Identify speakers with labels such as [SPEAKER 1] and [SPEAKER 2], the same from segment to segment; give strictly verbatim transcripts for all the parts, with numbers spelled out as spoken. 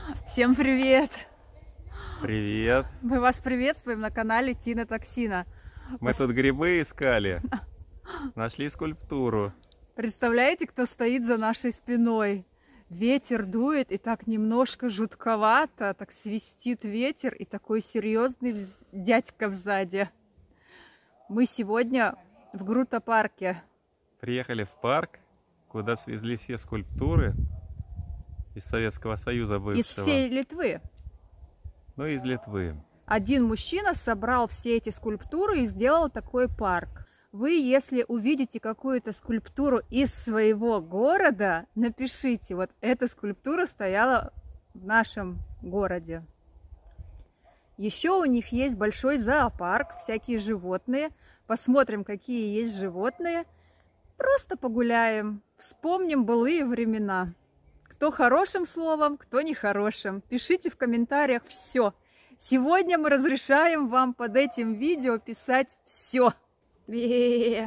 [SPEAKER 1] Всем привет!
[SPEAKER 2] Привет!
[SPEAKER 1] Мы вас приветствуем на канале Тина Токсина.
[SPEAKER 2] Мы тут грибы искали, нашли скульптуру.
[SPEAKER 1] Представляете, кто стоит за нашей спиной? Ветер дует, и так немножко жутковато, так свистит ветер, и такой серьезный дядька сзади. Мы сегодня в Грута-парке.
[SPEAKER 2] Приехали в парк, куда свезли все скульптуры из Советского Союза бывшего.
[SPEAKER 1] Из всей Литвы.
[SPEAKER 2] Ну, из Литвы.
[SPEAKER 1] Один мужчина собрал все эти скульптуры и сделал такой парк. Вы, если увидите какую-то скульптуру из своего города, напишите, вот эта скульптура стояла в нашем городе. Еще у них есть большой зоопарк, всякие животные. Посмотрим, какие есть животные. Просто погуляем, вспомним былые времена. Кто хорошим словом, кто нехорошим. Пишите в комментариях все. Сегодня мы разрешаем вам под этим видео писать все. Бе.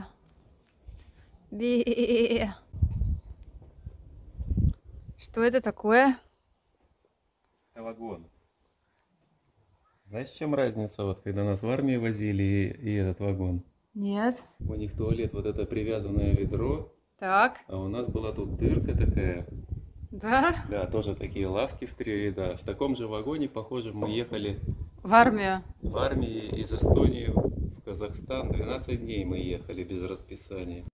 [SPEAKER 1] Бе. Что это такое?
[SPEAKER 2] Это вагон. Знаешь, в чем разница, вот когда нас в армии возили и, и этот вагон?
[SPEAKER 1] Нет.
[SPEAKER 2] У них туалет, вот это привязанное ведро.
[SPEAKER 1] Так.
[SPEAKER 2] А у нас была тут дырка такая.
[SPEAKER 1] Да?
[SPEAKER 2] Да, тоже такие лавки в три ряда. В таком же вагоне, похоже, мы ехали
[SPEAKER 1] в армию.
[SPEAKER 2] В армии из Эстонии в Казахстан. двенадцать дней мы ехали без расписания.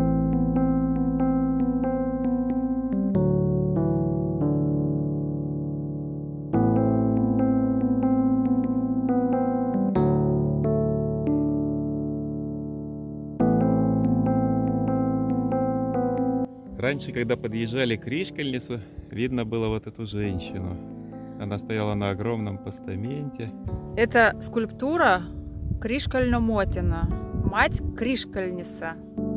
[SPEAKER 2] Раньше, когда подъезжали к Кришкальнису, видно было вот эту женщину. Она стояла на огромном постаменте.
[SPEAKER 1] Это скульптура Кришкально-Мотина, мать Кришкальниса.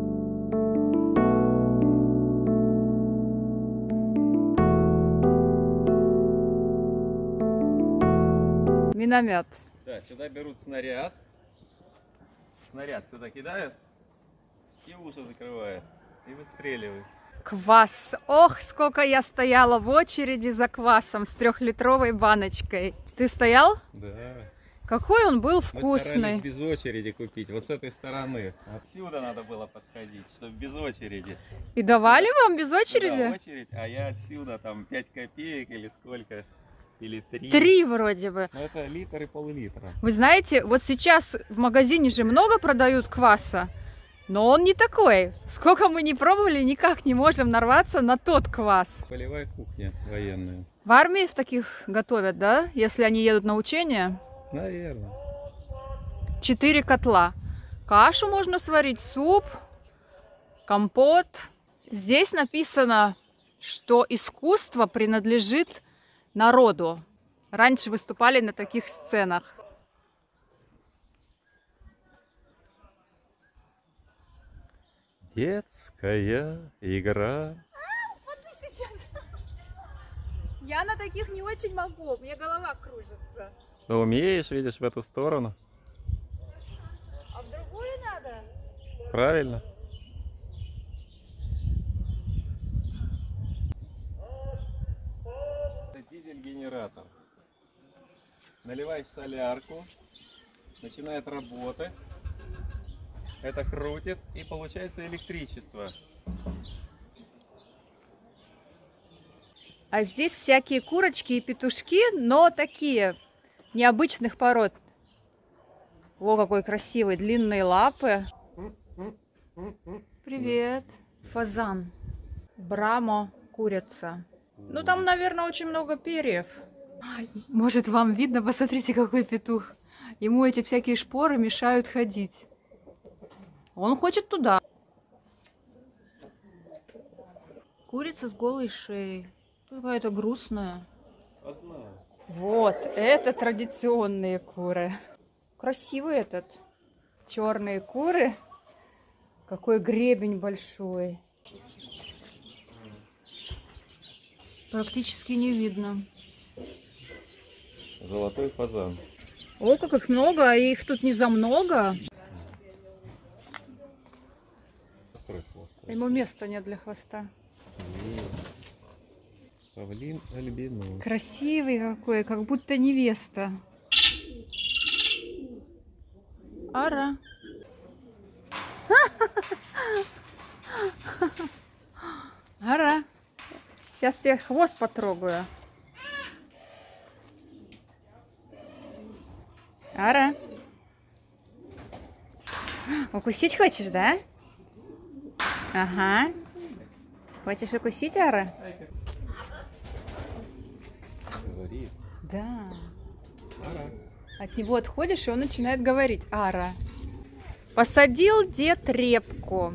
[SPEAKER 1] Миномет.
[SPEAKER 2] Да, сюда берут снаряд. Снаряд сюда кидают и уши закрывают. И выстреливают.
[SPEAKER 1] Квас. Ох, сколько я стояла в очереди за квасом с трехлитровой баночкой. Ты стоял?
[SPEAKER 2] Да.
[SPEAKER 1] Какой он был вкусный.
[SPEAKER 2] Мы старались без очереди купить. Вот с этой стороны. Отсюда надо было подходить, чтобы без очереди.
[SPEAKER 1] И давали вам без очереди?
[SPEAKER 2] Да, очередь, а я отсюда там пять копеек или сколько? Или три.
[SPEAKER 1] Три вроде бы.
[SPEAKER 2] Но это литр и пол-литра.
[SPEAKER 1] Вы знаете, вот сейчас в магазине же много продают кваса. Но он не такой. Сколько мы не пробовали, никак не можем нарваться на тот квас.
[SPEAKER 2] Полевая кухня военная.
[SPEAKER 1] В армии в таких готовят, да? Если они едут на учения?
[SPEAKER 2] Наверное.
[SPEAKER 1] Четыре котла. Кашу можно сварить, суп, компот. Здесь написано, что искусство принадлежит народу. Раньше выступали на таких сценах.
[SPEAKER 2] Детская игра.
[SPEAKER 1] А, вот ты сейчас. Я на таких не очень могу, мне голова кружится.
[SPEAKER 2] Ну, умеешь, видишь, в эту сторону.
[SPEAKER 1] А в другую надо?
[SPEAKER 2] Правильно. Это дизель-генератор. Наливаешь солярку, начинает работать. Это крутит, и получается электричество.
[SPEAKER 1] А здесь всякие курочки и петушки, но такие необычных пород. О, какой красивый, длинные лапы. Привет. Фазан. Брамо, курица. Ну там, наверное, очень много перьев. Ай, может, вам видно? Посмотрите, какой петух. Ему эти всякие шпоры мешают ходить. Он хочет туда. Курица с голой шеей. Какая-то грустная.
[SPEAKER 2] Одна.
[SPEAKER 1] Вот, это традиционные куры. Красивый этот. Черные куры. Какой гребень большой. Практически не видно.
[SPEAKER 2] Золотой фазан.
[SPEAKER 1] Ой, как их много, а их тут не за много. Ему места нет для хвоста.
[SPEAKER 2] Павлин альбинос.
[SPEAKER 1] Красивый какой, как будто невеста. Ара. Ара. Сейчас тебе хвост потрогаю. Ара. Укусить хочешь, да? Ага. Хочешь укусить, Ара?
[SPEAKER 2] Говорит.
[SPEAKER 1] Да.
[SPEAKER 2] Ара.
[SPEAKER 1] От него отходишь, и он начинает говорить. Ара. Посадил дед репку.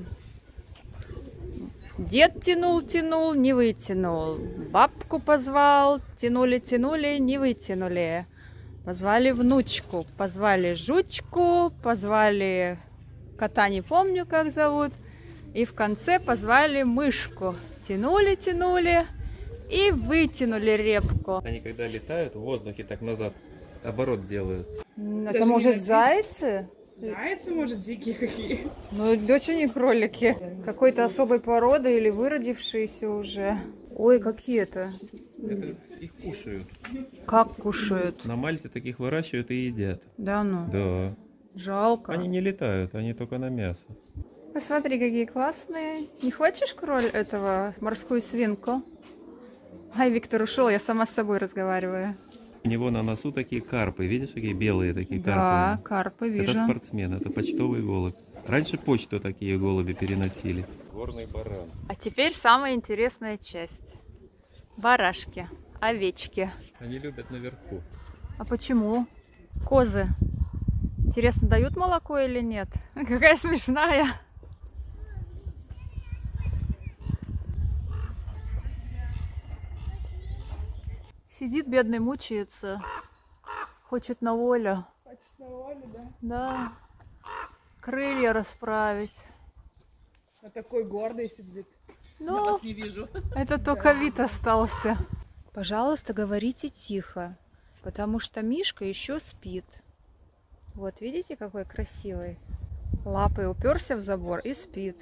[SPEAKER 1] Дед тянул-тянул, не вытянул. Бабку позвал, тянули-тянули, не вытянули. Позвали внучку, позвали жучку, позвали кота, не помню, как зовут. И в конце позвали мышку. Тянули-тянули и вытянули репку.
[SPEAKER 2] Они когда летают в воздухе так назад, оборот делают.
[SPEAKER 1] Это
[SPEAKER 3] Даже
[SPEAKER 1] может
[SPEAKER 3] не
[SPEAKER 1] зайцы?
[SPEAKER 3] Зайцы, может, дикие какие.
[SPEAKER 1] Ну, очень не кролики. Какой-то особой породы или выродившиеся уже. Ой, какие это?
[SPEAKER 2] Это их кушают.
[SPEAKER 1] Как кушают?
[SPEAKER 2] На Мальте таких выращивают и едят.
[SPEAKER 1] Да ну,
[SPEAKER 2] Да.
[SPEAKER 1] жалко.
[SPEAKER 2] Они не летают, они только на мясо.
[SPEAKER 1] Посмотри, какие классные. Не хочешь, кроль, этого, морскую свинку? Ай, Виктор ушел, я сама с собой разговариваю.
[SPEAKER 2] У него на носу такие карпы, видишь, какие белые такие
[SPEAKER 1] Да,
[SPEAKER 2] карпы?
[SPEAKER 1] карпы вижу.
[SPEAKER 2] Это спортсмен, это почтовый голубь. Раньше почту такие голуби переносили. Горный баран.
[SPEAKER 1] А теперь самая интересная часть. Барашки, овечки.
[SPEAKER 2] Они любят наверху.
[SPEAKER 1] А почему? Козы. Интересно, дают молоко или нет? Какая смешная. Сидит бедный, мучается. Хочет на волю.
[SPEAKER 3] Хочет на волю, да?
[SPEAKER 1] Да. Крылья расправить.
[SPEAKER 3] А такой гордый сидит. Я
[SPEAKER 1] Ну,
[SPEAKER 3] вас не вижу.
[SPEAKER 1] это только вид остался. Пожалуйста, говорите тихо, потому что Мишка еще спит. Вот, видите, какой красивый. Лапой уперся в забор и спит.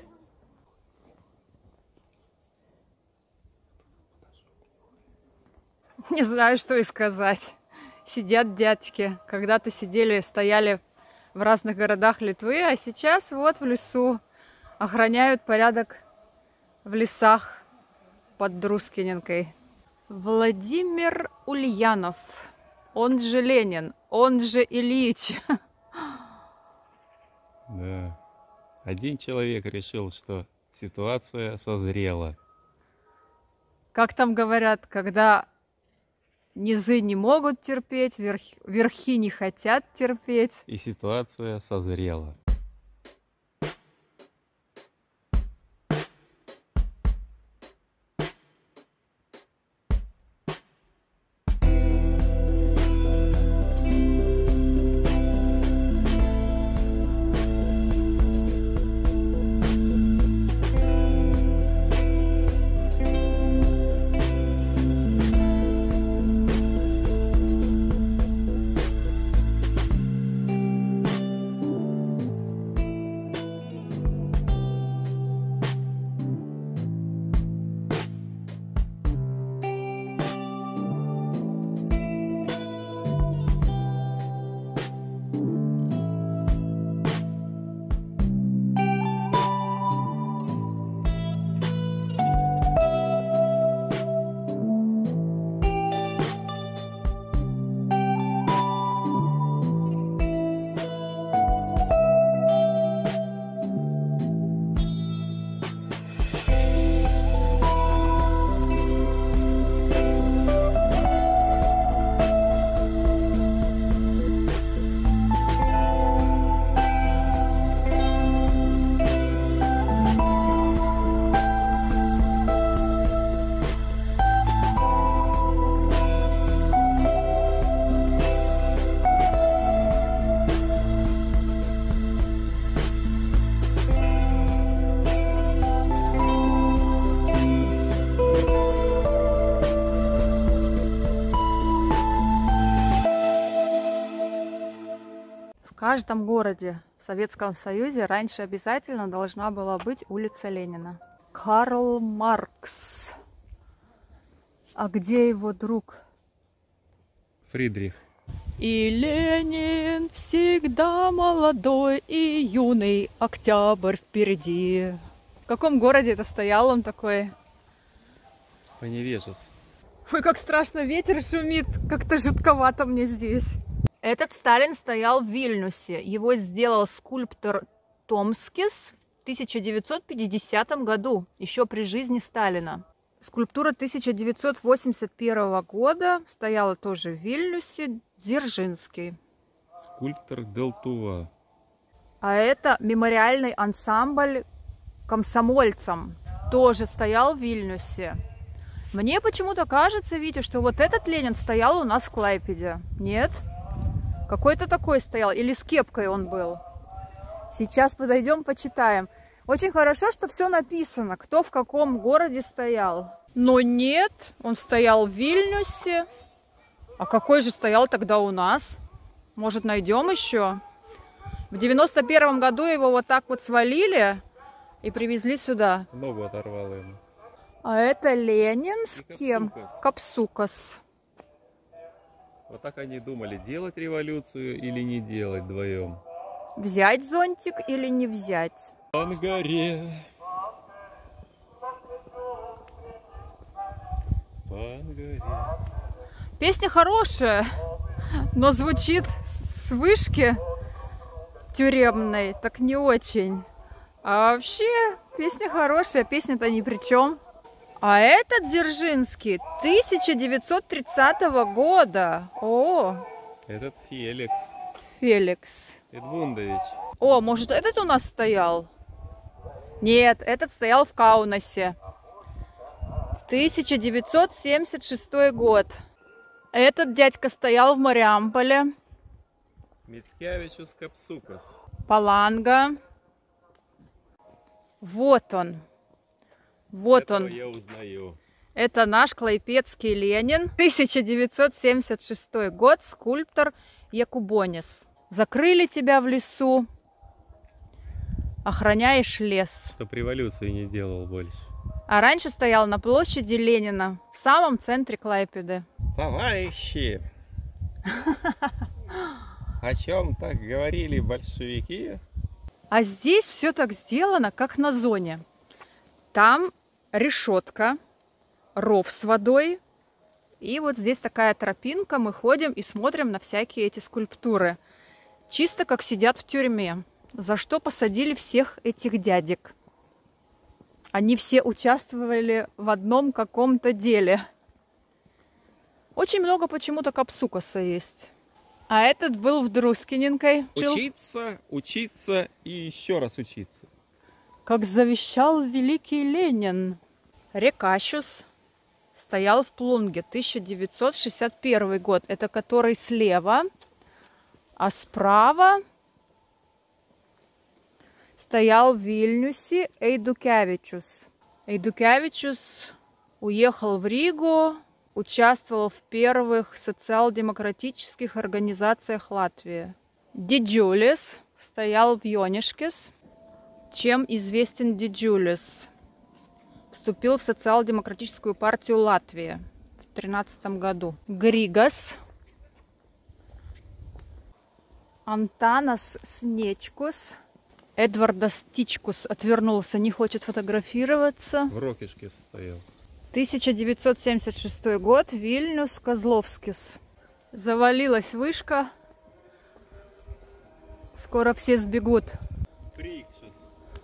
[SPEAKER 1] Не знаю, что и сказать. Сидят дядьки. Когда-то сидели, стояли в разных городах Литвы, а сейчас вот в лесу охраняют порядок в лесах под Друскиненкой. Владимир Ульянов, он же Ленин, он же Ильич.
[SPEAKER 2] Да. Один человек решил, что ситуация созрела.
[SPEAKER 1] Как там говорят, когда низы не могут терпеть, верх... верхи не хотят терпеть.
[SPEAKER 2] И ситуация созрела.
[SPEAKER 1] В каждом городе в Советском Союзе раньше обязательно должна была быть улица Ленина. Карл Маркс. А где его друг?
[SPEAKER 2] Фридрих.
[SPEAKER 1] И Ленин всегда молодой и юный, октябрь впереди. В каком городе это стоял он такой?
[SPEAKER 2] Поневежес.
[SPEAKER 1] Ой, как страшно, ветер шумит, как-то жутковато мне здесь. Этот Сталин стоял в Вильнюсе. Его сделал скульптор Томскис в тысяча девятьсот пятидесятом году, еще при жизни Сталина. Скульптура тысяча девятьсот восемьдесят первого года стояла тоже в Вильнюсе, Дзержинский.
[SPEAKER 2] Скульптор Делтува.
[SPEAKER 1] А это мемориальный ансамбль комсомольцам. Тоже стоял в Вильнюсе. Мне почему-то кажется, Витя, что вот этот Ленин стоял у нас в Клайпеде. Нет? Какой-то такой стоял. Или с кепкой он был. Сейчас подойдем, почитаем. Очень хорошо, что все написано, кто в каком городе стоял. Но нет, он стоял в Вильнюсе. А какой же стоял тогда у нас? Может, найдем еще? В девяносто первом году его вот так вот свалили и привезли сюда.
[SPEAKER 2] Ногу оторвало ему.
[SPEAKER 1] А это Ленин с кем? Капсукас.
[SPEAKER 2] Вот так они думали, делать революцию или не делать вдвоем.
[SPEAKER 1] Взять зонтик или не взять?
[SPEAKER 2] По горе. По горе.
[SPEAKER 1] Песня хорошая, но звучит с вышки тюремной так не очень. А вообще песня хорошая, песня-то ни при чем. А этот Дзержинский тысяча девятьсот тридцатого года. О,
[SPEAKER 2] Этот Феликс
[SPEAKER 1] Феликс.
[SPEAKER 2] Эдмундович.
[SPEAKER 1] О, может, этот у нас стоял? Нет, этот стоял в Каунасе. тысяча девятьсот семьдесят шестой год. Этот дядька стоял в Мариамполе.
[SPEAKER 2] Мицкевичус Капсукас.
[SPEAKER 1] Паланга. Вот он. Вот
[SPEAKER 2] Этого
[SPEAKER 1] он.
[SPEAKER 2] я узнаю.
[SPEAKER 1] Это наш клайпедский Ленин. тысяча девятьсот семьдесят шестой год. Скульптор Якубонис. Закрыли тебя в лесу. Охраняешь лес.
[SPEAKER 2] Чтоб революцию не делал больше.
[SPEAKER 1] А раньше стоял на площади Ленина. В самом центре Клайпеды.
[SPEAKER 2] Товарищи! О чем так говорили большевики?
[SPEAKER 1] А здесь все так сделано, как на зоне. Там решетка, ров с водой. И вот здесь такая тропинка. Мы ходим и смотрим на всякие эти скульптуры. Чисто как сидят в тюрьме. За что посадили всех этих дядек? Они все участвовали в одном каком-то деле. Очень много почему-то Капсукаса есть. А этот был в Друскиненкой.
[SPEAKER 2] Учиться, учиться и еще раз учиться.
[SPEAKER 1] Как завещал великий Ленин. Рекащус стоял в Плунге, тысяча девятьсот шестьдесят первый год. Это который слева. А справа стоял в Вильнюсе Эйдукевичус. Эйдукевичус уехал в Ригу, участвовал в первых социал-демократических организациях Латвии. Диджулис стоял в Йонишкес. Чем известен Диджулис? Вступил в социал-демократическую партию Латвии в тринадцатом году. Григас. Антанас Снечкус. Эдвардас Тичкус отвернулся, не хочет фотографироваться.
[SPEAKER 2] В Рокишке стоял.
[SPEAKER 1] тысяча девятьсот семьдесят шестой год. Вильнюс, Козловскис. Завалилась вышка. Скоро все сбегут.
[SPEAKER 2] Прикшес.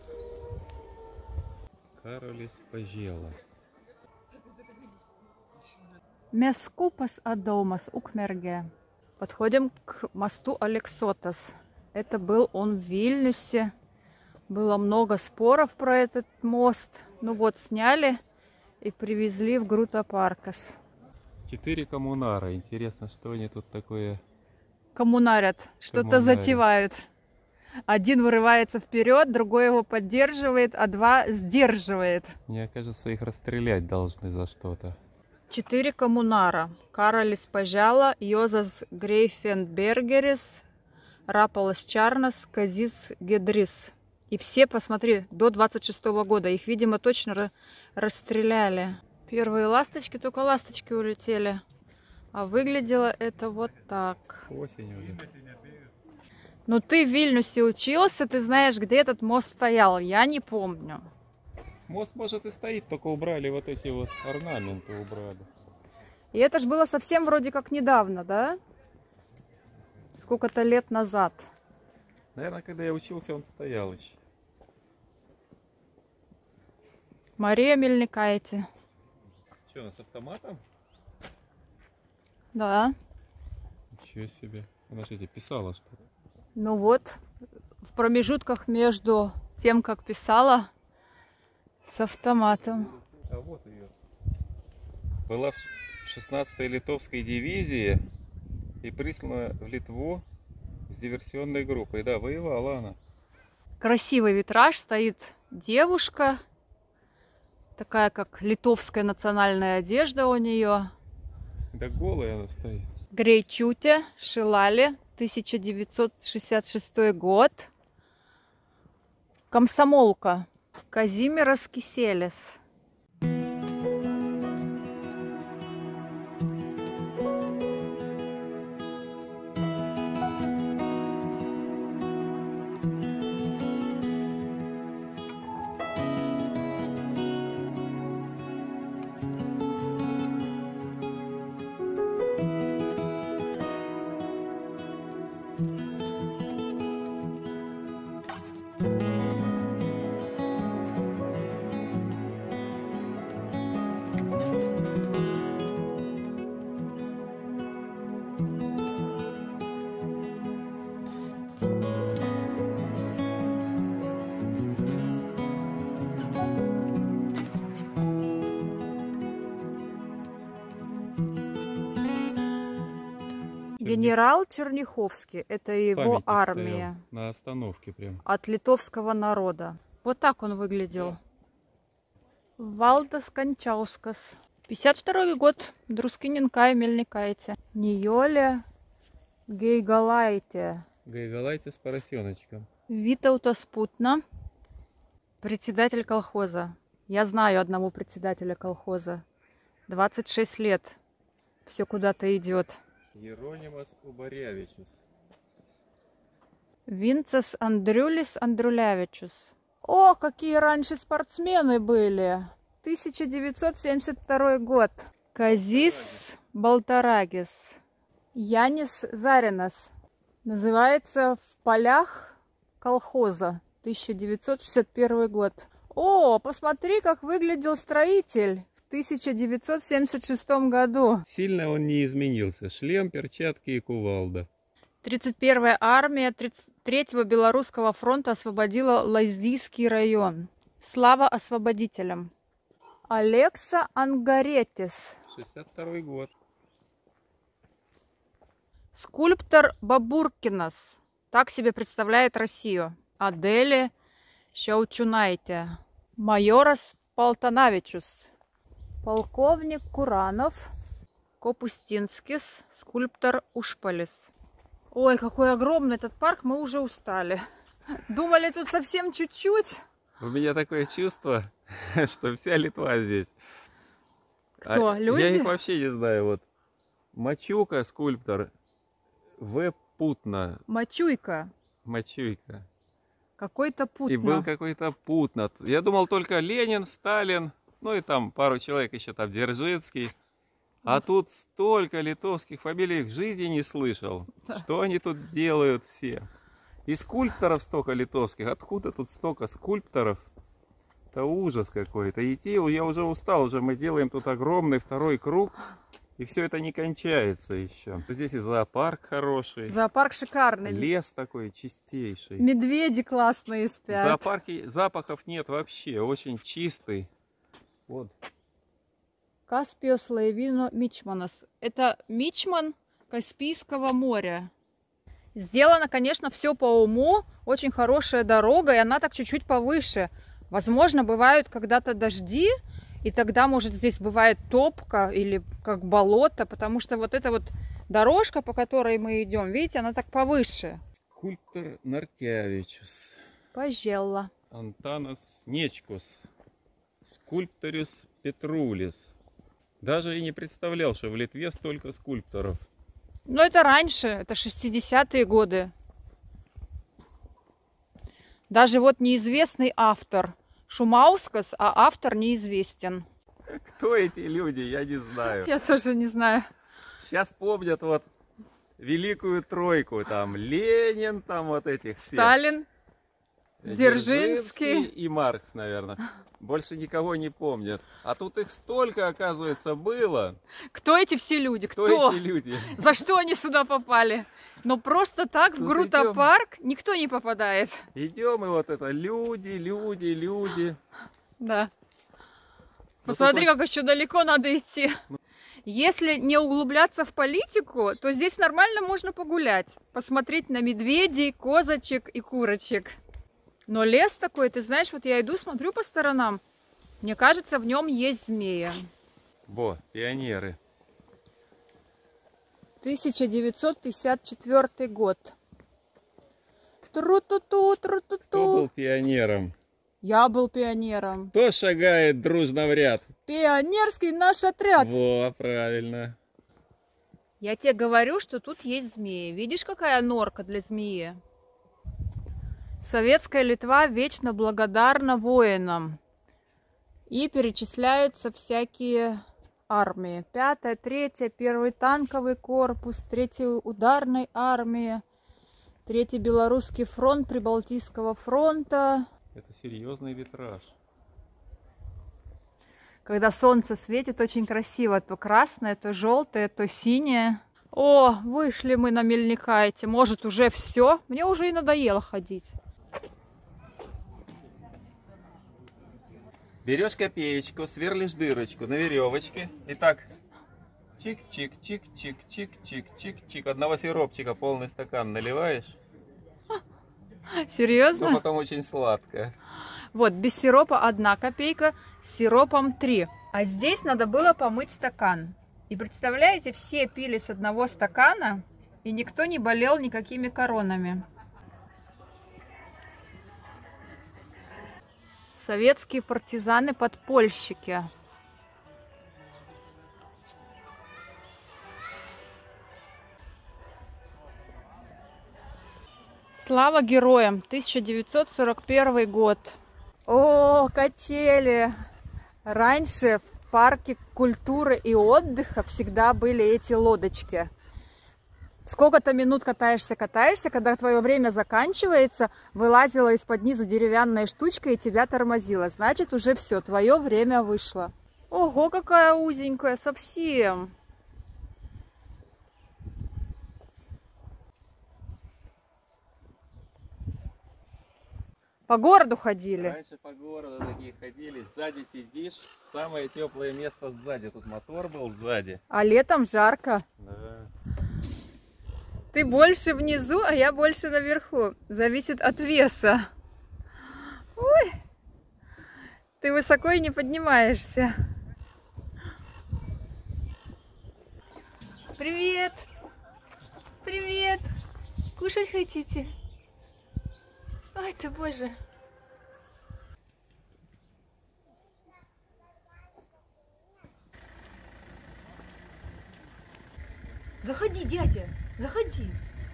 [SPEAKER 2] Каролис Пажела.
[SPEAKER 1] Мескупас Адомас Укмерге. Подходим к мосту Алексотас. Это был он в Вильнюсе. Было много споров про этот мост. Ну вот, сняли и привезли в Грута-Паркас.
[SPEAKER 2] Четыре коммунара. Интересно, что они тут такое...
[SPEAKER 1] Коммунарят, что-то
[SPEAKER 2] Коммунарят.
[SPEAKER 1] затевают. Один вырывается вперед, другой его поддерживает, а два сдерживает.
[SPEAKER 2] Мне кажется, их расстрелять должны за что-то.
[SPEAKER 1] Четыре коммунара. Каролис Пажала, Йозас Грейфенбергерис, Рапалас Чарнас, Казис Гедрис. И все, посмотри, до двадцать шестого года. Их, видимо, точно расстреляли. Первые ласточки, только ласточки улетели. А выглядело это вот так.
[SPEAKER 2] Осень уже.
[SPEAKER 1] Ну ты в Вильнюсе учился, ты знаешь, где этот мост стоял. Я не помню.
[SPEAKER 2] Мост, может, и стоит, только убрали вот эти вот орнаменты, убрали.
[SPEAKER 1] И это ж было совсем вроде как недавно, да? Сколько-то лет назад.
[SPEAKER 2] Наверное, когда я учился, он стоял еще.
[SPEAKER 1] Мария Мельникайте.
[SPEAKER 2] Что, она с автоматом?
[SPEAKER 1] Да.
[SPEAKER 2] Ничего себе. Она что, тебе писала, что ли?
[SPEAKER 1] Ну вот, в промежутках между тем, как писала, с автоматом.
[SPEAKER 2] А вот ее. Была в шестнадцатой литовской дивизии и прислана в Литву с диверсионной группой. Да, воевала она.
[SPEAKER 1] Красивый витраж, стоит девушка, такая как литовская национальная одежда у нее.
[SPEAKER 2] Да голая она стоит.
[SPEAKER 1] Грейчутя, Шилали, тысяча девятьсот шестьдесят шестой год. Комсомолка, Казимирас Киселес. Генерал Черняховский, это его
[SPEAKER 2] Памятник
[SPEAKER 1] армия.
[SPEAKER 2] стоял на остановке прям.
[SPEAKER 1] От литовского народа. Вот так он выглядел. Валдас Кончаускас. пятьдесят второй год. Друскиненка и Мельникайте. Ниоле Гейгалайте.
[SPEAKER 2] Гайгалайте с поросеночком.
[SPEAKER 1] Витаутас Путна. Председатель колхоза. Я знаю одного председателя колхоза. двадцать шесть лет. Все куда-то идет.
[SPEAKER 2] Еронимас Убарявичус.
[SPEAKER 1] Винцес Андрюлис Андрулявичус. О, какие раньше спортсмены были! тысяча девятьсот семьдесят второй год. Казис Балтарагис. Янис Заринас. Называется «В полях колхоза». тысяча девятьсот шестьдесят первый год. О, посмотри, как выглядел строитель в тысяча девятьсот семьдесят шестом году.
[SPEAKER 2] Сильно он не изменился. Шлем, перчатки и кувалда.
[SPEAKER 1] тридцать первая армия тридцать третьего Белорусского фронта освободила Лаздийский район. Слава освободителям. Алекса Ангаретис.
[SPEAKER 2] шестьдесят второй год.
[SPEAKER 1] Скульптор Бабуркинас. Так себе представляет Россию. Адели Щаучунайте. Майорас Полтанавичус. Полковник Куранов. Копустинскис. Скульптор Ушпалис. Ой, какой огромный этот парк, мы уже устали. Думали, тут совсем чуть-чуть.
[SPEAKER 2] У меня такое чувство, что вся Литва здесь.
[SPEAKER 1] Кто?
[SPEAKER 2] А
[SPEAKER 1] Люди?
[SPEAKER 2] я их вообще не знаю. Вот Мачука, скульптор. В. Путна.
[SPEAKER 1] Мачуйка.
[SPEAKER 2] Мачуйка.
[SPEAKER 1] Какой-то Путна.
[SPEAKER 2] И был какой-то Путна. Я думал только Ленин, Сталин, ну и там пару человек еще там, Дзержинский. А тут столько литовских фамилий, в жизни не слышал.
[SPEAKER 1] Да.
[SPEAKER 2] Что они тут делают все? И скульпторов столько литовских. Откуда тут столько скульпторов? Это ужас какой-то. Идти, я уже устал, уже мы делаем тут огромный второй круг. И все это не кончается еще. Здесь и зоопарк хороший.
[SPEAKER 1] Зоопарк шикарный.
[SPEAKER 2] Лес такой чистейший.
[SPEAKER 1] Медведи классные
[SPEAKER 2] В
[SPEAKER 1] спят.
[SPEAKER 2] зоопарке запахов нет вообще. Очень чистый. Вот.
[SPEAKER 1] Каспиос Лаевино Мичманос. Это Мичман Каспийского моря. Сделано, конечно, все по уму. Очень хорошая дорога, и она так чуть-чуть повыше. Возможно, бывают когда-то дожди, и тогда, может, здесь бывает топка или как болото, потому что вот эта вот дорожка, по которой мы идем, видите, она так повыше.
[SPEAKER 2] Скульптор Наркевичус.
[SPEAKER 1] Пожелла.
[SPEAKER 2] Антанас Нечкус. Скульпторис Петрулис. Даже и не представлял, что в Литве столько скульпторов.
[SPEAKER 1] Но это раньше, это шестидесятые годы. Даже вот неизвестный автор Шумаускас, а автор неизвестен.
[SPEAKER 2] Кто эти люди, я не знаю.
[SPEAKER 1] Я тоже не знаю.
[SPEAKER 2] Сейчас помнят вот Великую Тройку, там Ленин, там вот этих всех.
[SPEAKER 1] Сталин, Дзержинский
[SPEAKER 2] и Маркс, наверное. Больше никого не помнят. А тут их столько, оказывается, было.
[SPEAKER 1] Кто эти все люди? Кто?
[SPEAKER 2] Кто эти люди?
[SPEAKER 1] За что они сюда попали? Но просто так в
[SPEAKER 2] Тут
[SPEAKER 1] Грута-парк никто не попадает.
[SPEAKER 2] Идем, и вот это люди, люди, люди.
[SPEAKER 1] Да.
[SPEAKER 2] Ну,
[SPEAKER 1] Посмотри,
[SPEAKER 2] тут
[SPEAKER 1] как еще далеко надо идти. Если не углубляться в политику, то здесь нормально можно погулять. Посмотреть на медведей, козочек и курочек. Но лес такой, ты знаешь, вот я иду, смотрю по сторонам. Мне кажется, в нем есть змеи.
[SPEAKER 2] Во, пионеры.
[SPEAKER 1] тысяча девятьсот пятьдесят четвёртый год. Тру-ту-ту, тру-ту-ту.
[SPEAKER 2] Кто был пионером?
[SPEAKER 1] Я был пионером.
[SPEAKER 2] Кто шагает дружно в ряд?
[SPEAKER 1] Пионерский наш отряд.
[SPEAKER 2] Во, правильно.
[SPEAKER 1] Я тебе говорю, что тут есть змеи. Видишь, какая норка для змеи? Советская Литва вечно благодарна воинам. И перечисляются всякие армии. Пятая, третья, первый танковый корпус, третья ударной армии, третий Белорусский фронт Прибалтийского фронта.
[SPEAKER 2] Это серьезный витраж.
[SPEAKER 1] Когда солнце светит, очень красиво. То красное, то желтое, то синее. О, вышли мы на Мельника эти. Может, уже все? Мне уже и надоело ходить.
[SPEAKER 2] Берешь копеечку, сверлишь дырочку на веревочке. И так чик-чик-чик-чик-чик-чик-чик-чик. Одного сиропчика полный стакан наливаешь.
[SPEAKER 1] Серьезно?
[SPEAKER 2] Но потом очень сладкое.
[SPEAKER 1] Вот, без сиропа одна копейка, с сиропом три. А здесь надо было помыть стакан. И представляете, все пили с одного стакана, и никто не болел никакими коронами. Советские партизаны-подпольщики. Слава героям! тысяча девятьсот сорок первый год. О, качели! Раньше в парке культуры и отдыха всегда были эти лодочки. Сколько-то минут катаешься, катаешься, когда твое время заканчивается, вылазила из-под низу деревянная штучка и тебя тормозила. Значит, уже все, твое время вышло. Ого, какая узенькая, совсем. По городу ходили.
[SPEAKER 2] Раньше по городу такие ходили, сзади сидишь, самое теплое место сзади, тут мотор был сзади.
[SPEAKER 1] А летом жарко.
[SPEAKER 2] Да.
[SPEAKER 1] Ты больше внизу, а я больше наверху. Зависит от веса. Ой, ты высоко и не поднимаешься. Привет! Привет! Кушать хотите? Ой, ты боже! Заходи, дядя, заходи.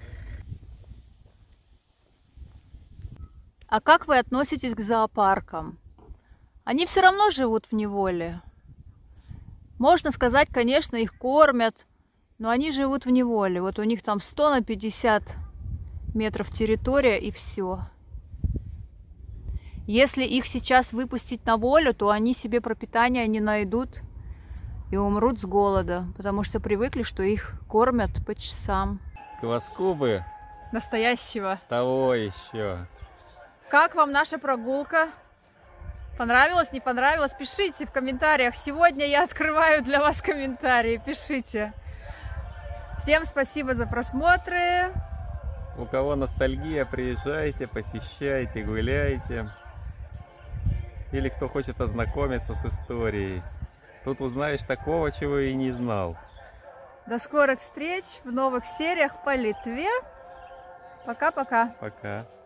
[SPEAKER 1] А как вы относитесь к зоопаркам? Они все равно живут в неволе. Можно сказать, конечно, их кормят, но они живут в неволе. Вот у них там сто на пятьдесят метров территория и все. Если их сейчас выпустить на волю, то они себе пропитания не найдут и умрут с голода, потому что привыкли, что их кормят по часам.
[SPEAKER 2] Кваску бы
[SPEAKER 1] Настоящего.
[SPEAKER 2] того еще.
[SPEAKER 1] Как вам наша прогулка? Понравилось, не понравилось? Пишите в комментариях. Сегодня я открываю для вас комментарии. Пишите. Всем спасибо за просмотры.
[SPEAKER 2] У кого ностальгия, приезжайте, посещайте, гуляйте. Или кто хочет ознакомиться с историей. Тут узнаешь такого, чего и не знал.
[SPEAKER 1] До скорых встреч в новых сериях по Литве. Пока-пока.
[SPEAKER 2] Пока.